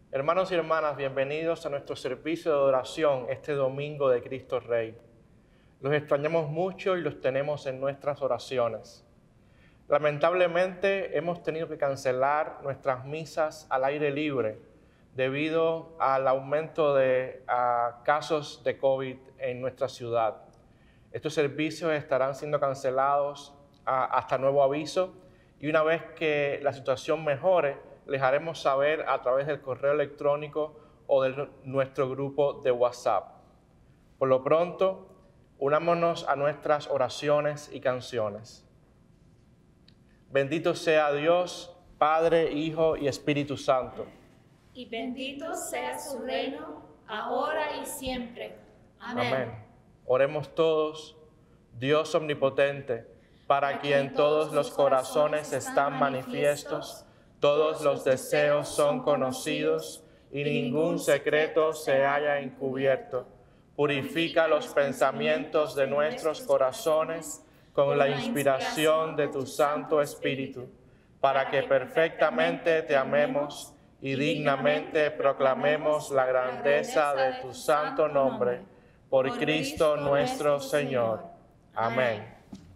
Hermanos y hermanas, bienvenidos a nuestro servicio de oración este domingo de Cristo Rey. Los extrañamos mucho y los tenemos en nuestras oraciones. Lamentablemente hemos tenido que cancelar nuestras misas al aire libre debido al aumento de casos de COVID en nuestra ciudad. Estos servicios estarán siendo cancelados hasta nuevo aviso y una vez que la situación mejore, les haremos saber a través del correo electrónico o de nuestro grupo de WhatsApp. Por lo pronto, unámonos a nuestras oraciones y canciones. Bendito sea Dios, Padre, Hijo y Espíritu Santo. Y bendito sea su reino, ahora y siempre. Amén. Amén. Oremos todos. Dios omnipotente, para quien todos los corazones están manifiestos, todos los deseos son conocidos y ningún secreto se haya encubierto. Purifica los pensamientos de nuestros corazones con la inspiración de tu Santo Espíritu, para que perfectamente te amemos y dignamente proclamemos la grandeza de tu santo nombre, por Cristo nuestro Señor. Amén.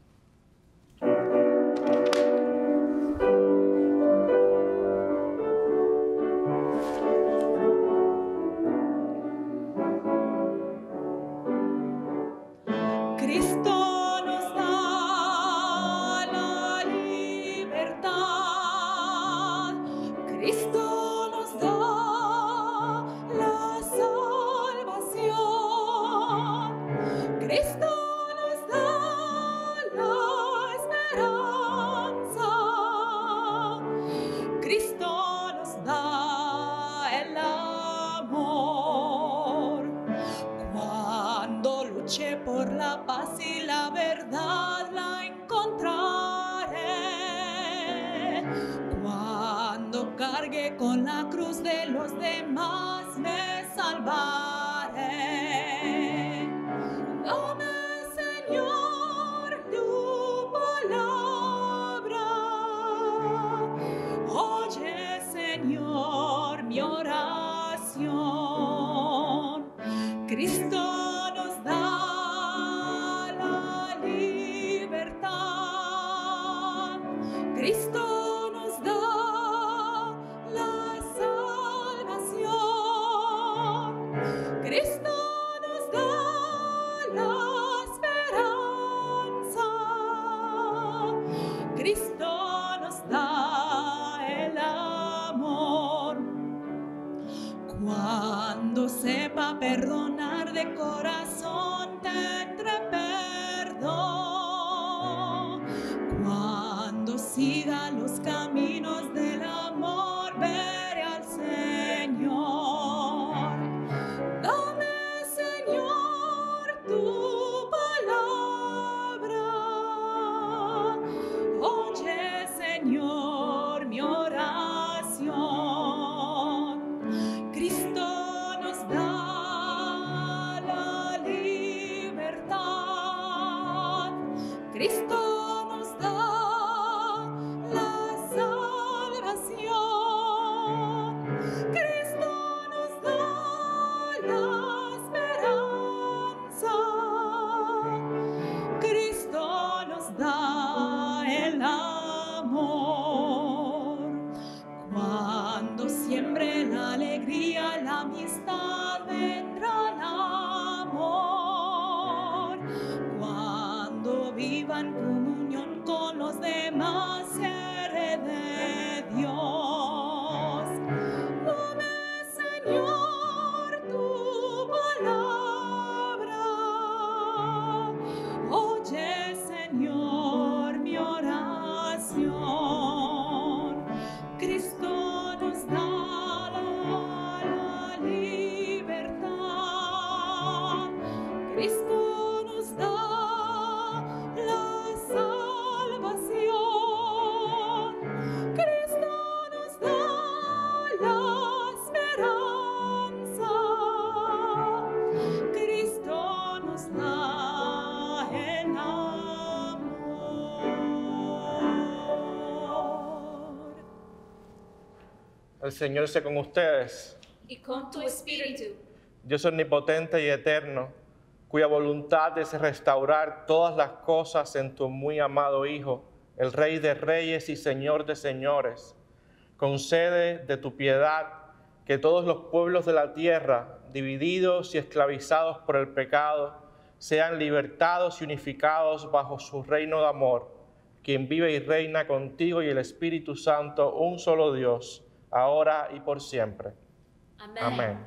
Por la paz y la verdad la encontraré. Cuando cargue con la cruz de los demás me salvaré. Dame, Señor, tu palabra. Oye, Señor, mi oración. Cristo Cristo nos da la salvación, Cristo nos da la esperanza, Cristo nos da el amor. Cuando sepa perdonar de corazón tendré perdón. Cuando siga los caminos del amor, veré al Señor. Dame, Señor, tu palabra. Oye, Señor, mi oración. Cristo nos da la libertad. Cristo siempre la alegría, la amistad, vendrá el amor. Cuando viva en comunión con los demás, seré de Dios. Dame, Señor, tu palabra. Oye, Señor, mi oración. Cristo nos da la libertad. El Señor esté con ustedes. Y con tu espíritu. Dios omnipotente y eterno, cuya voluntad es restaurar todas las cosas en tu muy amado Hijo, el Rey de Reyes y Señor de Señores, concede de tu piedad que todos los pueblos de la tierra, divididos y esclavizados por el pecado, sean libertados y unificados bajo su reino de amor, quien vive y reina contigo y el Espíritu Santo, un solo Dios, ahora y por siempre. Amén. Amén.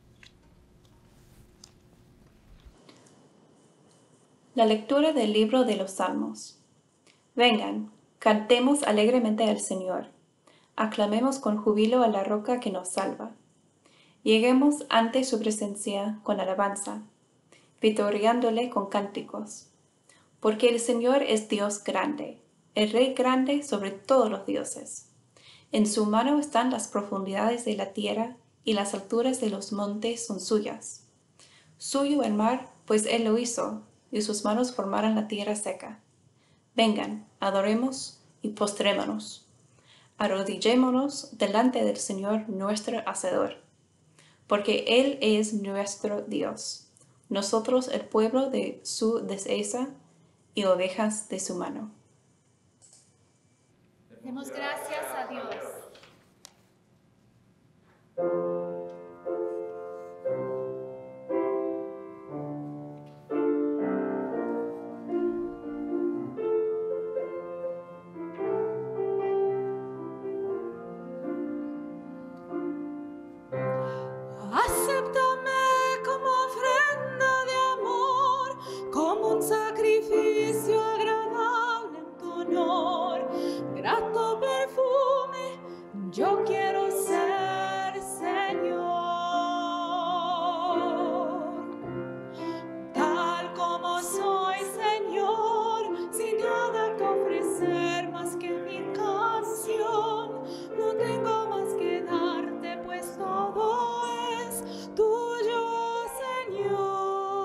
La lectura del libro de los Salmos. Vengan, cantemos alegremente al Señor. Aclamemos con júbilo a la roca que nos salva. Lleguemos ante su presencia con alabanza, vitoreándole con cánticos. Porque el Señor es Dios grande, el Rey grande sobre todos los dioses. En su mano están las profundidades de la tierra, y las alturas de los montes son suyas. Suyo el mar, pues él lo hizo, y sus manos formaron la tierra seca. Vengan, adoremos y postrémonos. Arrodillémonos delante del Señor nuestro Hacedor, porque Él es nuestro Dios, nosotros el pueblo de su dehesa y ovejas de su mano. Demos gracias a Dios. Acéptame como ofrenda de amor, como un sacrificio agradable en tu honor. Grato perfume, yo quiero ser, Señor. Tal como soy, Señor, sin nada que ofrecer más que mi canción. No tengo más que darte, pues todo es tuyo, Señor.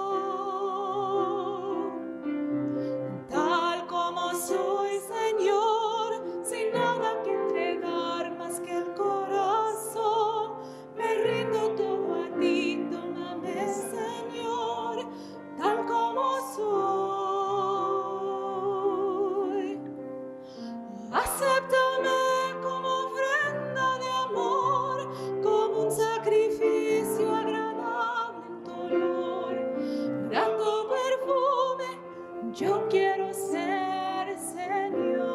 Tal como soy, Señor, sin nada que entregar más que el corazón, me rindo todo a ti, tómame, Señor, tal como soy. Acéptame como ofrenda de amor, como un sacrificio agradable en tu olor. Grato perfume, yo quiero ser, Señor.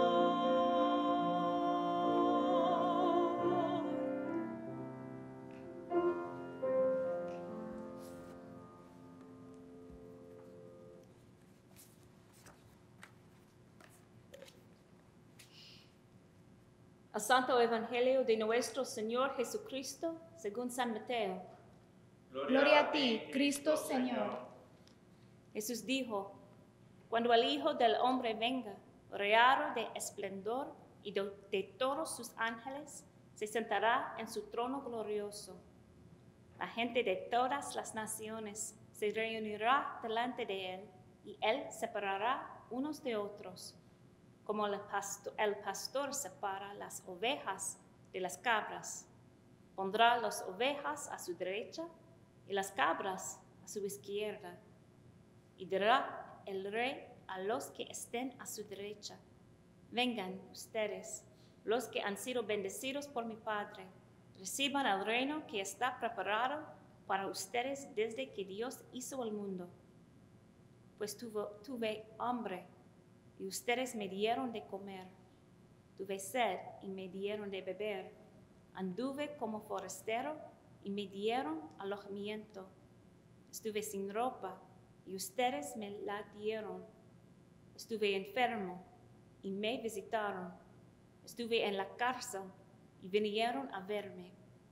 El Santo Evangelio de nuestro Señor Jesucristo, según San Mateo. Gloria a ti, Cristo Señor. Jesús dijo: cuando el Hijo del Hombre venga, rodeado de esplendor y de todos sus ángeles, se sentará en su trono glorioso. La gente de todas las naciones se reunirá delante de él, y él separará unos de otros, como el pastor separa las ovejas de las cabras. Pondrá las ovejas a su derecha y las cabras a su izquierda. Y dirá el rey a los que estén a su derecha: vengan ustedes, los que han sido bendecidos por mi Padre, reciban el reino que está preparado para ustedes desde que Dios hizo el mundo. Pues tuve hambre, y ustedes me dieron de comer. Tuve sed y me dieron de beber. Anduve como forastero y me dieron alojamiento. Estuve sin ropa y ustedes me la dieron. Estuve enfermo y me visitaron. Estuve en la cárcel y vinieron a verme.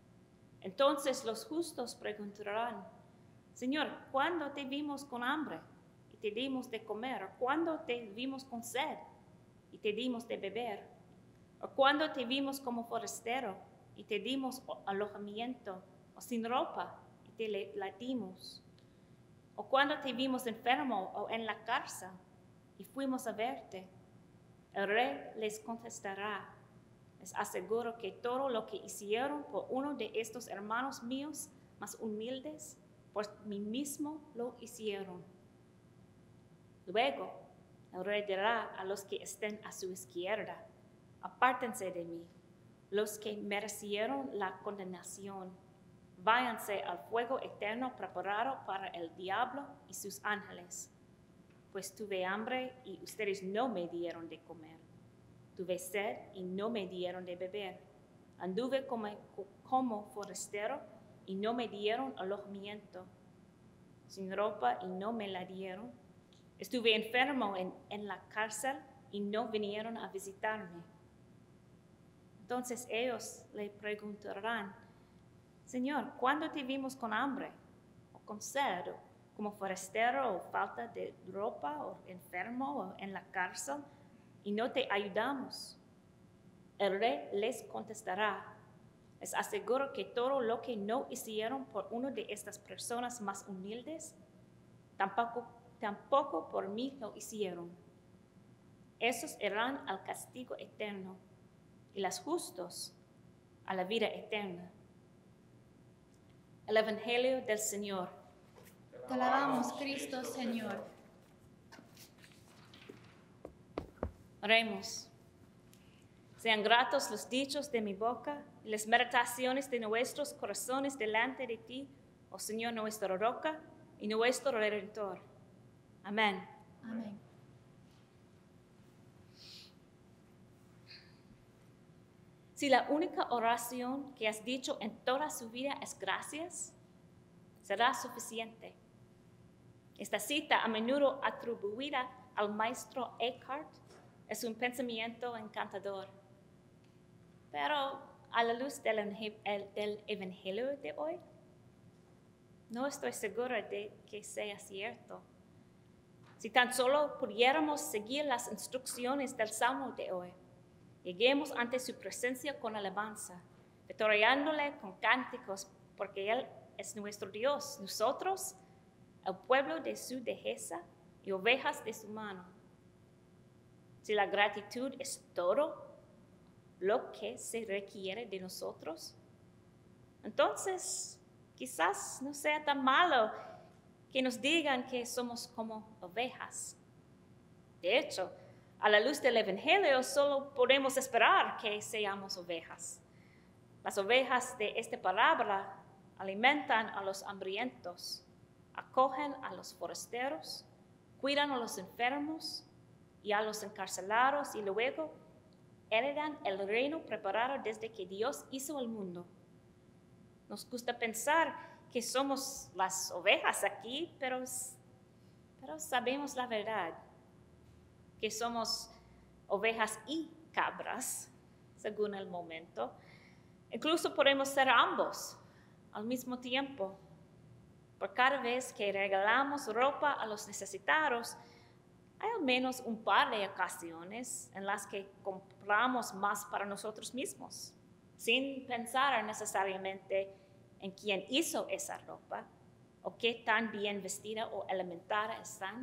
Entonces los justos preguntarán: Señor, ¿cuándo te vimos con hambre y te dimos de comer? ¿O cuándo te vimos con sed y te dimos de beber? ¿O cuándo te vimos como forastero y te dimos alojamiento? ¿O sin ropa y te la dimos? ¿O cuándo te vimos enfermo o en la cárcel y fuimos a verte? El rey les contestará: Les aseguro que todo lo que hicieron por uno de estos hermanos míos más humildes, por mí mismo lo hicieron. Luego, el rey dirá a los que estén a su izquierda: apártense de mí, los que merecieron la condenación. Váyanse al fuego eterno preparado para el diablo y sus ángeles. Pues tuve hambre y ustedes no me dieron de comer. Tuve sed y no me dieron de beber. Anduve como forastero y no me dieron alojamiento. Sin ropa y no me la dieron. Estuve enfermo en la cárcel y no vinieron a visitarme. Entonces ellos le preguntarán: Señor, ¿cuándo te vimos con hambre o con sed, o como forastero o falta de ropa, o enfermo o en la cárcel, y no te ayudamos? El rey les contestará: les aseguro que todo lo que no hicieron por una de estas personas más humildes, tampoco por mí lo hicieron. Esos irán al castigo eterno, y los justos a la vida eterna. El Evangelio del Señor. Te alabamos, Cristo, Señor. Oremos. Sean gratos los dichos de mi boca y las meditaciones de nuestros corazones delante de ti, oh Señor, nuestra roca y nuestro Redentor. Amén. Amén. Si la única oración que has dicho en toda su vida es gracias, será suficiente. Esta cita, a menudo atribuida al maestro Eckhart, es un pensamiento encantador. Pero a la luz del Evangelio de hoy, no estoy segura de que sea cierto. Si tan solo pudiéramos seguir las instrucciones del Salmo de hoy, lleguemos ante su presencia con alabanza, victoriándole con cánticos, porque Él es nuestro Dios, nosotros, el pueblo de su dehesa y ovejas de su mano. Si la gratitud es todo lo que se requiere de nosotros, entonces quizás no sea tan malo que nos digan que somos como ovejas. De hecho, a la luz del Evangelio solo podemos esperar que seamos ovejas. Las ovejas de esta palabra alimentan a los hambrientos, acogen a los forasteros, cuidan a los enfermos y a los encarcelados y luego heredan el reino preparado desde que Dios hizo el mundo. Nos gusta pensar que somos las ovejas aquí, pero sabemos la verdad, que somos ovejas y cabras, según el momento. Incluso podemos ser ambos al mismo tiempo. Por cada vez que regalamos ropa a los necesitados, hay al menos un par de ocasiones en las que compramos más para nosotros mismos, sin pensar necesariamente en quién hizo esa ropa o qué tan bien vestida o alimentada están.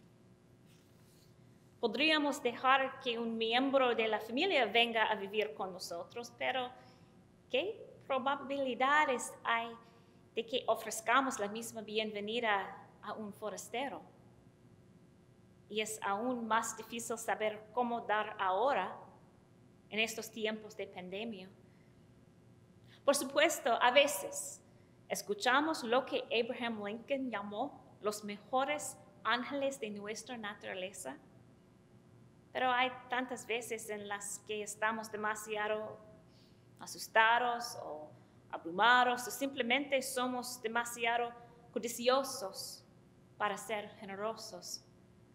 Podríamos dejar que un miembro de la familia venga a vivir con nosotros, pero ¿qué probabilidades hay de que ofrezcamos la misma bienvenida a un forastero? Y es aún más difícil saber cómo dar ahora, en estos tiempos de pandemia. Por supuesto, a veces escuchamos lo que Abraham Lincoln llamó los mejores ángeles de nuestra naturaleza, pero hay tantas veces en las que estamos demasiado asustados o abrumados o simplemente somos demasiado codiciosos para ser generosos.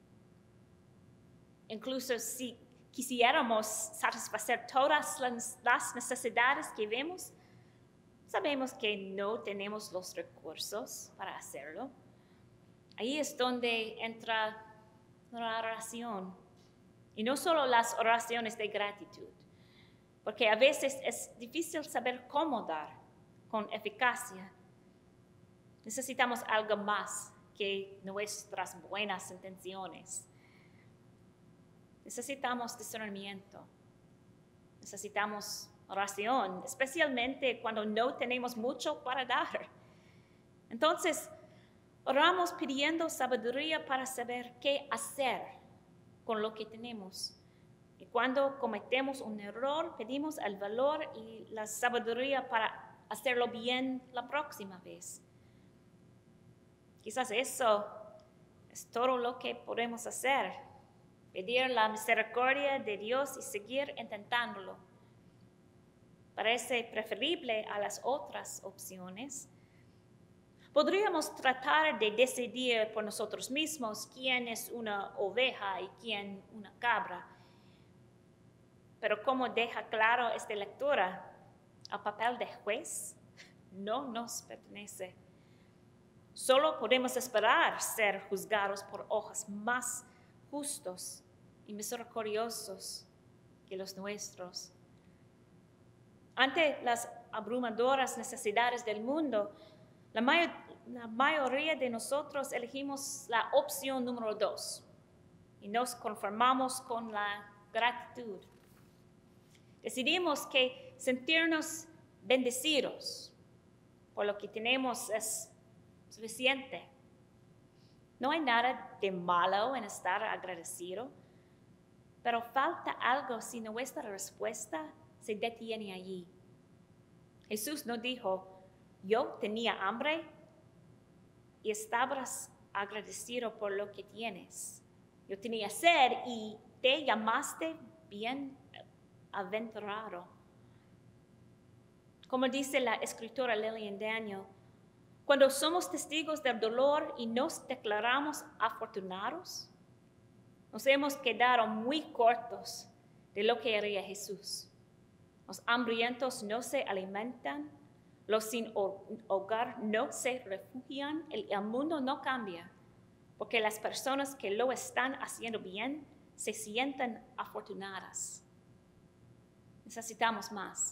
Incluso si quisiéramos satisfacer todas las necesidades que vemos, sabemos que no tenemos los recursos para hacerlo. Ahí es donde entra la oración. Y no solo las oraciones de gratitud, porque a veces es difícil saber cómo dar con eficacia. Necesitamos algo más que nuestras buenas intenciones. Necesitamos discernimiento. Necesitamos oración, especialmente cuando no tenemos mucho para dar. Entonces, oramos pidiendo sabiduría para saber qué hacer con lo que tenemos. Y cuando cometemos un error, pedimos el valor y la sabiduría para hacerlo bien la próxima vez. Quizás eso es todo lo que podemos hacer. Pedir la misericordia de Dios y seguir intentándolo. Parece preferible a las otras opciones. Podríamos tratar de decidir por nosotros mismos quién es una oveja y quién una cabra. Pero como deja claro esta lectura, el papel de juez no nos pertenece. Solo podemos esperar ser juzgados por ojos más justos y misericordiosos que los nuestros. Ante las abrumadoras necesidades del mundo, la mayoría de nosotros elegimos la opción número 2 y nos conformamos con la gratitud. Decidimos que sentirnos bendecidos por lo que tenemos es suficiente. No hay nada de malo en estar agradecido, pero falta algo si nuestra respuesta se detiene allí. Jesús no dijo, yo tenía hambre y estabas agradecido por lo que tienes. Yo tenía sed y te llamaste bienaventurado. Como dice la escritora Lillian Daniel, cuando somos testigos del dolor y nos declaramos afortunados, nos hemos quedado muy cortos de lo que haría Jesús. Los hambrientos no se alimentan, los sin hogar no se refugian, el mundo no cambia, porque las personas que lo están haciendo bien se sienten afortunadas. Necesitamos más.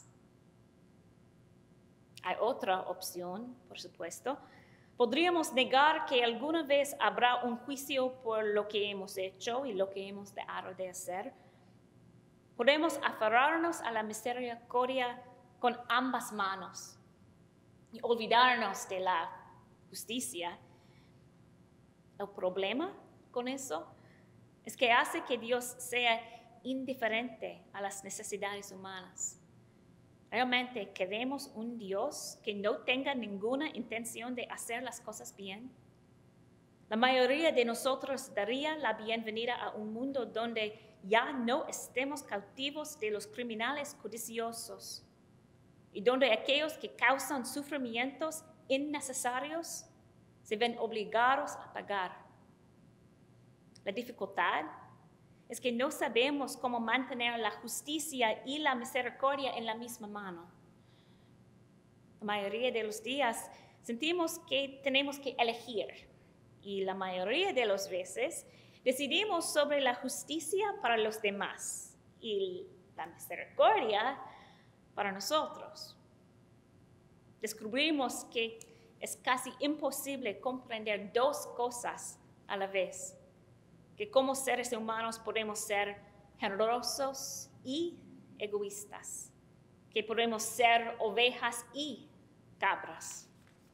Hay otra opción, por supuesto. Podríamos negar que alguna vez habrá un juicio por lo que hemos hecho y lo que hemos dejado de hacer. Podemos aferrarnos a la misericordia con ambas manos y olvidarnos de la justicia. El problema con eso es que hace que Dios sea indiferente a las necesidades humanas. ¿Realmente queremos un Dios que no tenga ninguna intención de hacer las cosas bien? La mayoría de nosotros daría la bienvenida a un mundo donde ya no estemos cautivos de los criminales codiciosos y donde aquellos que causan sufrimientos innecesarios se ven obligados a pagar. La dificultad es que no sabemos cómo mantener la justicia y la misericordia en la misma mano. La mayoría de los días sentimos que tenemos que elegir y la mayoría de las veces decidimos sobre la justicia para los demás y la misericordia para nosotros. Descubrimos que es casi imposible comprender dos cosas a la vez. Que como seres humanos podemos ser generosos y egoístas, que podemos ser ovejas y cabras.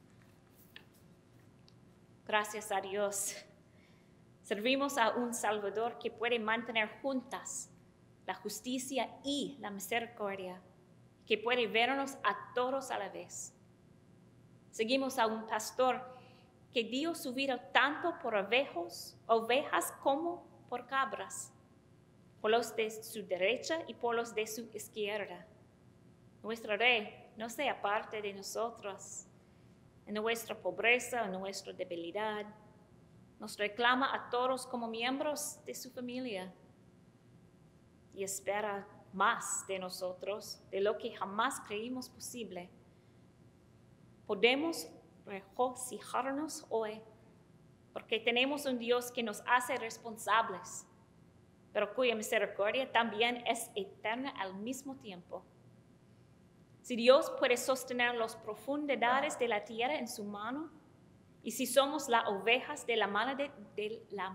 Gracias a Dios, servimos a un Salvador que puede mantener juntas la justicia y la misericordia, que puede vernos a todos a la vez. Seguimos a un pastor que dio su vida tanto por ovejas como por cabras, por los de su derecha y por los de su izquierda. Nuestro Rey no se aparte de nosotros, en nuestra pobreza, en nuestra debilidad. Nos reclama a todos como miembros de su familia y espera más de nosotros de lo que jamás creímos posible. Podemos regocijarnos hoy porque tenemos un Dios que nos hace responsables, pero cuya misericordia también es eterna al mismo tiempo. Si Dios puede sostener las profundidades de la tierra en su mano, y si somos las ovejas de la mano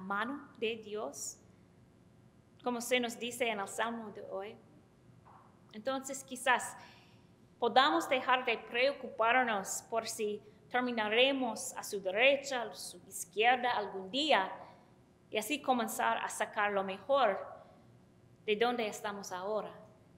de Dios, como se nos dice en el Salmo de hoy, Entonces quizás podamos dejar de preocuparnos por si terminaremos a su derecha o a su izquierda algún día y así comenzar a sacar lo mejor de donde estamos ahora.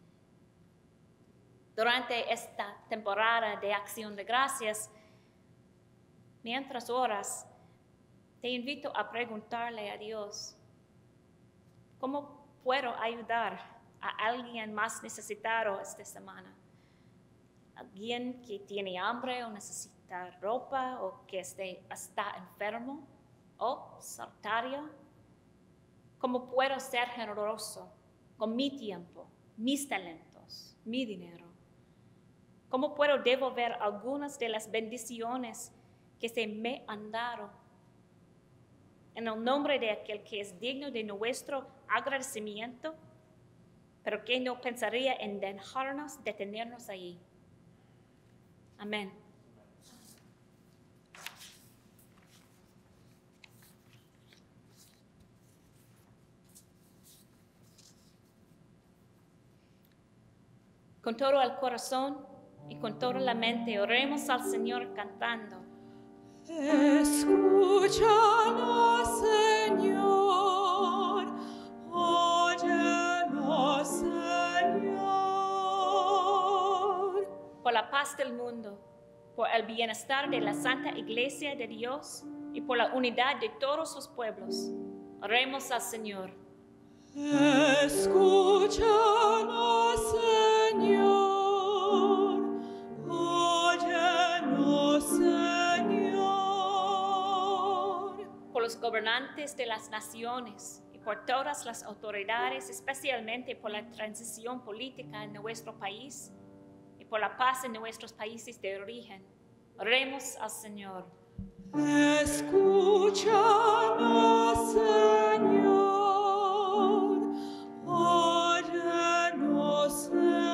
Durante esta temporada de Acción de Gracias, mientras oras, te invito a preguntarle a Dios, ¿cómo puedo ayudar a alguien más necesitado esta semana? ¿Alguien que tiene hambre o necesita ropa o que está enfermo o solitario? ¿Cómo puedo ser generoso con mi tiempo, mis talentos, mi dinero? ¿Cómo puedo devolver algunas de las bendiciones que se me han dado? En el nombre de aquel que es digno de nuestro agradecimiento, pero que no pensaría en dejarnos detenernos allí. Amén. Con todo el corazón y con toda la mente, oremos al Señor cantando. Escúchanos, Señor, óyenos, Señor. Por la paz del mundo, por el bienestar de la Santa Iglesia de Dios y por la unidad de todos los pueblos, oremos al Señor. Escúchanos, Señor, óyenos, Señor. Por los gobernantes de las naciones y por todas las autoridades, especialmente por la transición política en nuestro país y por la paz en nuestros países de origen, oremos al Señor. Escúchanos, Señor, óyenos,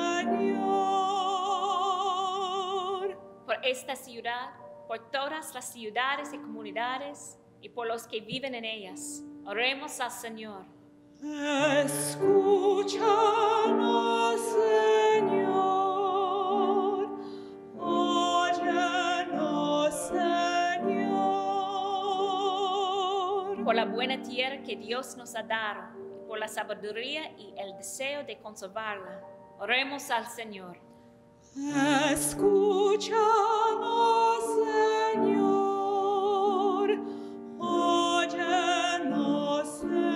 Señor. Por esta ciudad, por todas las ciudades y comunidades y por los que viven en ellas, oremos al Señor. Escúchanos, Señor, óyenos, Señor. Por la buena tierra que Dios nos ha dado, y por la sabiduría y el deseo de conservarla, oremos al Señor. Escúchanos, Señor, óyenos,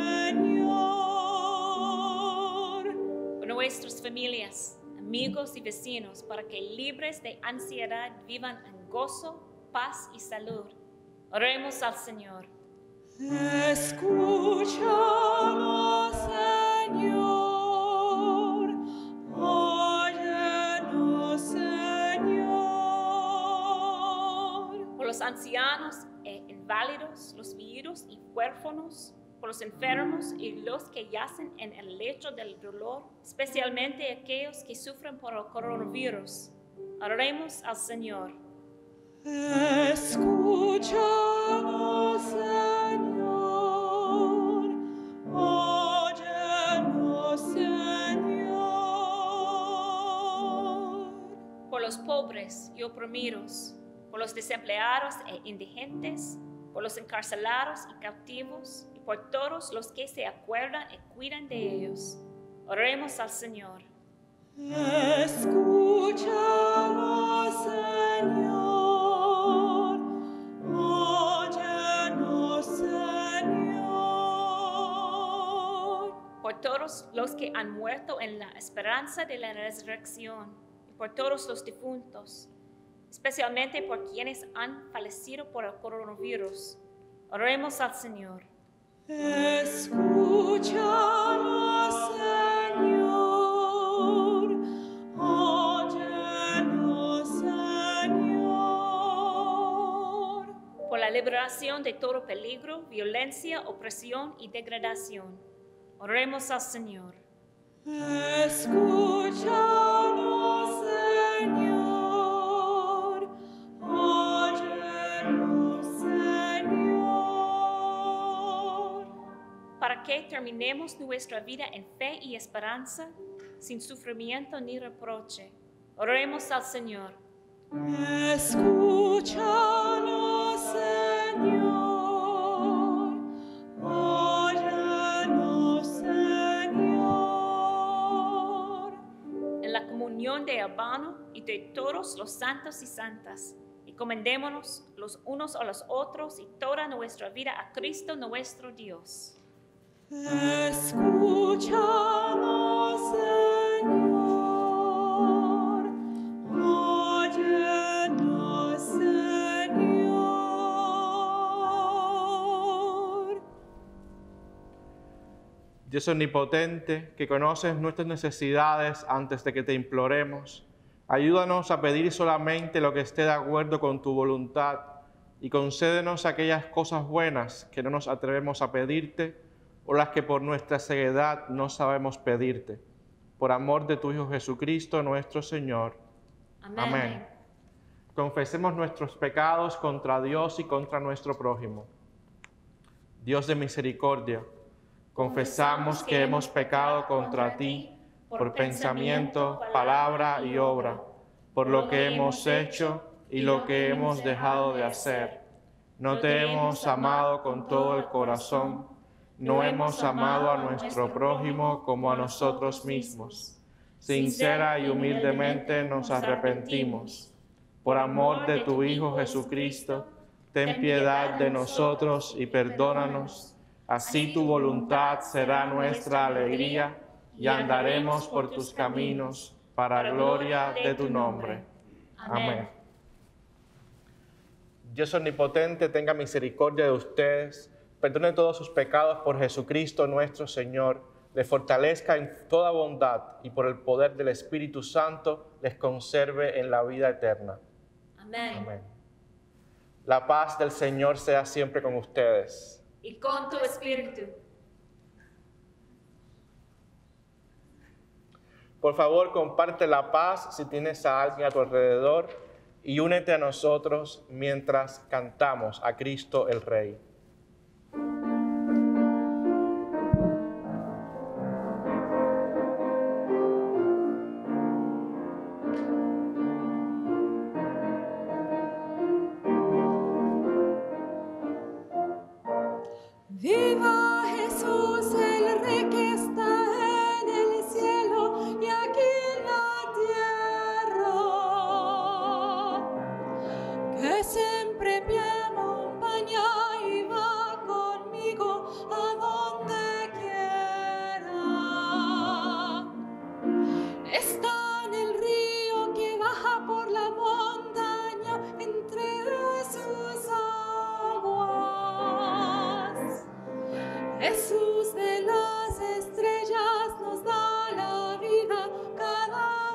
Señor. Por nuestras familias, amigos y vecinos, para que libres de ansiedad vivan en gozo, paz y salud, oremos al Señor. Escúchanos, Señor, óyenos, Señor. Por los ancianos e inválidos, los viudos y huérfanos, por los enfermos y los que yacen en el lecho del dolor, especialmente aquellos que sufren por el coronavirus, oremos al Señor. Escúchanos, Señor, óyenos, Señor. Por los pobres y oprimidos, por los desempleados e indigentes, por los encarcelados y cautivos, y por todos los que se acuerdan y cuidan de ellos, oremos al Señor. Escúchanos, Señor, óyenos, Señor. Por todos los que han muerto en la esperanza de la resurrección, y por todos los difuntos, especialmente por quienes han fallecido por el coronavirus, oremos al Señor. Escúchanos, Señor, óyenos, Señor. Por la liberación de todo peligro, violencia, opresión y degradación, oremos al Señor. Escúchanos, Señor, óyenos, Señor. Para que terminemos nuestra vida en fe y esperanza, sin sufrimiento ni reproche. Oremos al Señor. Escúchanos, Señor. Óyenos, Señor. En la comunión de hermano y de todos los santos y santas, encomendémonos los unos a los otros y toda nuestra vida a Cristo nuestro Dios. Escúchanos, Señor. Óyenos, Señor. Dios omnipotente, que conoces nuestras necesidades antes de que te imploremos, ayúdanos a pedir solamente lo que esté de acuerdo con tu voluntad y concédenos aquellas cosas buenas que no nos atrevemos a pedirte o las que por nuestra ceguedad no sabemos pedirte. Por amor de tu Hijo Jesucristo, nuestro Señor. Amén. Confesemos nuestros pecados contra Dios y contra nuestro prójimo. Dios de misericordia, confesamos que hemos pecado contra ti por pensamiento, palabra y obra, por lo que hemos hecho y lo que hemos dejado de hacer. No te hemos amado con todo el corazón, no hemos amado a nuestro prójimo como a nosotros mismos. Sincera y humildemente nos arrepentimos. Por amor de tu Hijo Jesucristo, ten piedad de nosotros y perdónanos. Así tu voluntad será nuestra alegría y andaremos por tus caminos para gloria de tu nombre. Amén. Dios omnipotente, tenga misericordia de ustedes, perdone todos sus pecados por Jesucristo nuestro Señor, les fortalezca en toda bondad y por el poder del Espíritu Santo les conserve en la vida eterna. Amén. Amén. La paz del Señor sea siempre con ustedes. Y con tu espíritu. Por favor, comparte la paz si tienes a alguien a tu alrededor y únete a nosotros mientras cantamos a Cristo el Rey. Viva Jesús, el Rey que está en el cielo y aquí en la tierra, que siempre me acompaña y va conmigo a donde quiera. Está en el río que baja por la montaña entre sus aguas. Jesús de las estrellas nos da la vida cada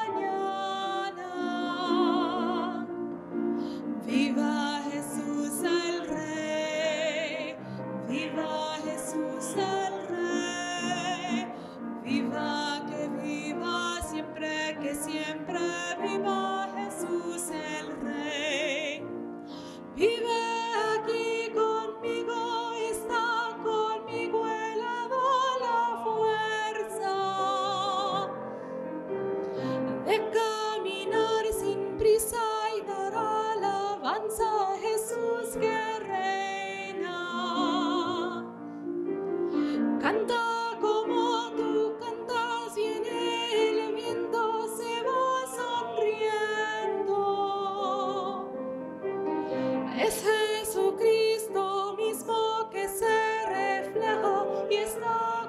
mañana. Viva Jesús el Rey, viva Jesús el Rey, viva que viva siempre, que siempre viva Jesús el Rey. Vive aquí conmigo, está conmigo, Él ha dado la fuerza de caminar sin prisa y dar alabanza a Jesús que reina. Canta como tú cantas, viene el viento, se va sonriendo. Es Jesucristo mismo que se refleja y está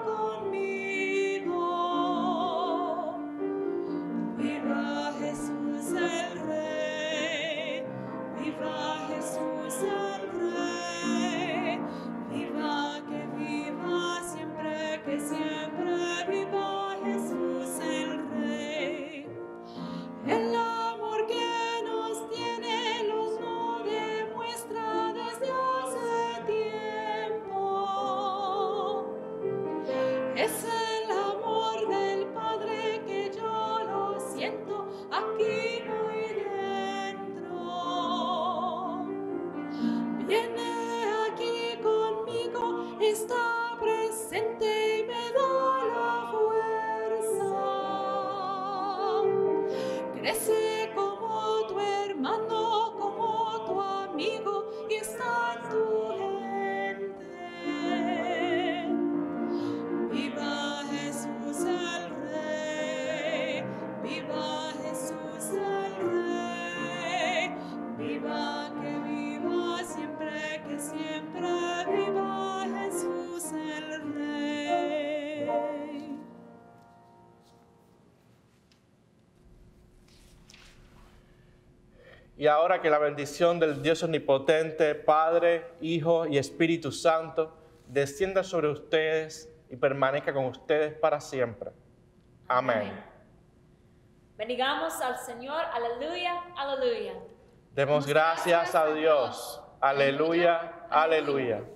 conmigo. Viva Jesús el Rey, viva Jesús el Rey, viva que viva siempre, que siempre viva Jesús el Rey. El amor que nos tiene nos lo demuestra viva, siempre, que siempre viva Jesús el Rey. Y ahora que la bendición del Dios omnipotente, Padre, Hijo y Espíritu Santo, descienda sobre ustedes y permanezca con ustedes para siempre. Amén. Bendigamos al Señor, aleluya, aleluya. Demos gracias a Dios. Aleluya, aleluya.